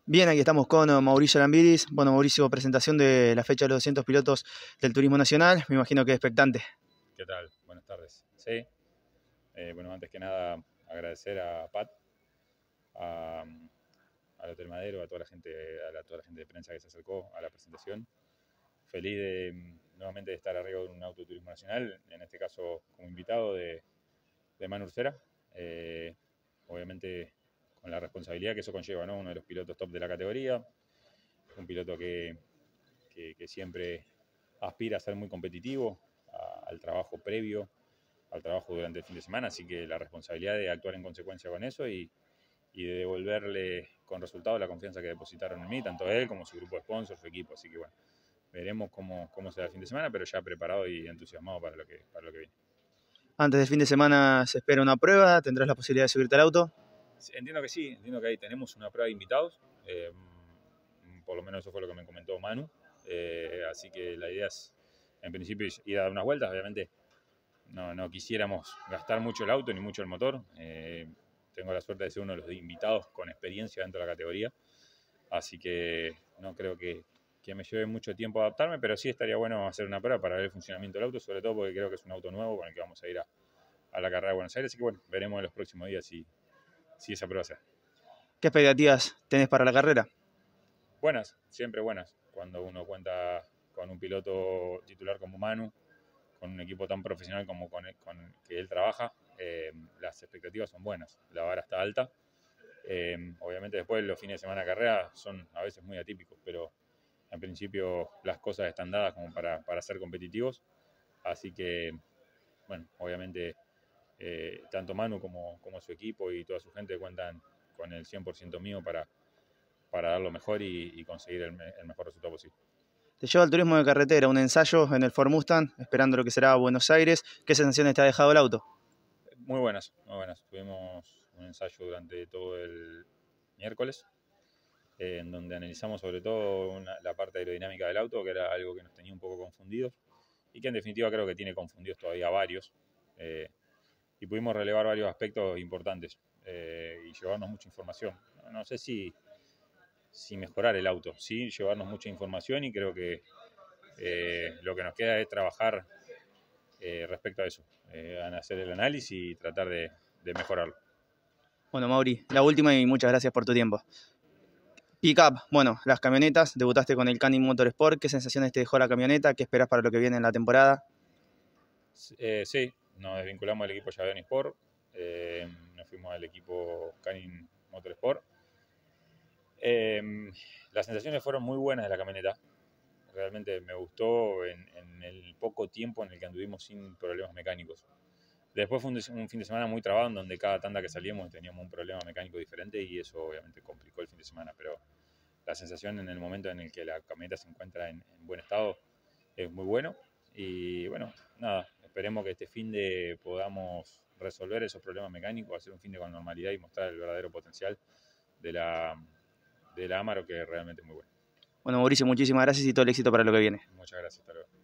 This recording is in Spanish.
Bien, aquí estamos con Mauricio Lambiris. Bueno, Mauricio, presentación de la fecha de los 200 pilotos del Turismo Nacional. Me imagino que expectante. ¿Qué tal? Buenas tardes. Sí, bueno, antes que nada agradecer a Pat, a, al Hotel Madero, a toda la gente, toda la gente de prensa que se acercó a la presentación. Feliz de nuevamente de estar arriba de un auto de Turismo Nacional, en este caso como invitado de Manu Ursera. Obviamente con la responsabilidad que eso conlleva, ¿no? Uno de los pilotos top de la categoría, un piloto que siempre aspira a ser muy competitivo, al trabajo previo, al trabajo durante el fin de semana, así que la responsabilidad de actuar en consecuencia con eso y de devolverle con resultado la confianza que depositaron en mí, tanto él como su grupo de sponsors, su equipo, así que bueno, veremos cómo será el fin de semana, pero ya preparado y entusiasmado para lo que viene. Antes del fin de semana se espera una prueba. ¿Tendrás la posibilidad de subirte al auto? Entiendo que sí, entiendo que ahí tenemos una prueba de invitados, por lo menos eso fue lo que me comentó Manu, así que la idea es, en principio, ir a dar unas vueltas, obviamente no quisiéramos gastar mucho el auto ni mucho el motor. Tengo la suerte de ser uno de los invitados con experiencia dentro de la categoría, así que no creo que me lleve mucho tiempo adaptarme, pero sí estaría bueno hacer una prueba para ver el funcionamiento del auto, sobre todo porque creo que es un auto nuevo con el que vamos a ir a la carrera de Buenos Aires, así que bueno, veremos en los próximos días si esa prueba se hace. ¿Qué expectativas tenés para la carrera? Buenas, siempre buenas, cuando uno cuenta con un piloto titular como Manu, con un equipo tan profesional como con que él trabaja, las expectativas son buenas, la vara está alta. Obviamente después los fines de semana de carrera son a veces muy atípicos, pero en principio las cosas están dadas como para ser competitivos, así que, bueno, obviamente tanto Manu como su equipo y toda su gente cuentan con el 100% mío para dar lo mejor y conseguir el mejor resultado posible. Te lleva al turismo de carretera, un ensayo en el Ford Mustang, esperando lo que será Buenos Aires. ¿Qué sensaciones te ha dejado el auto? Muy buenas, muy buenas. Tuvimos un ensayo durante todo el miércoles, en donde analizamos sobre todo la parte aerodinámica del auto, que era algo que nos tenía un poco confundidos y que en definitiva creo que tiene confundidos todavía varios. Y pudimos relevar varios aspectos importantes y llevarnos mucha información. No sé si mejorar el auto, sí llevarnos mucha información, y creo que lo que nos queda es trabajar respecto a eso, hacer el análisis y tratar de mejorarlo. Bueno, Mauri, la última y muchas gracias por tu tiempo. Pickup, bueno, las camionetas, debutaste con el Canning Motorsport. ¿Qué sensaciones te dejó la camioneta? ¿Qué esperas para lo que viene en la temporada? Sí, nos desvinculamos del equipo Javelin Sport, nos fuimos al equipo Canning Motorsport. Las sensaciones fueron muy buenas de la camioneta. Realmente me gustó en el poco tiempo en el que anduvimos sin problemas mecánicos. Después fue un fin de semana muy trabado, en donde cada tanda que salíamos teníamos un problema mecánico diferente y eso obviamente complicó el fin de semana, pero la sensación en el momento en el que la camioneta se encuentra en buen estado es muy bueno. Y bueno, nada, esperemos que este fin de podamos resolver esos problemas mecánicos, hacer un fin de con normalidad y mostrar el verdadero potencial de la Amarok, que es realmente muy bueno. Bueno, Mauricio, muchísimas gracias y todo el éxito para lo que viene. Muchas gracias, hasta luego.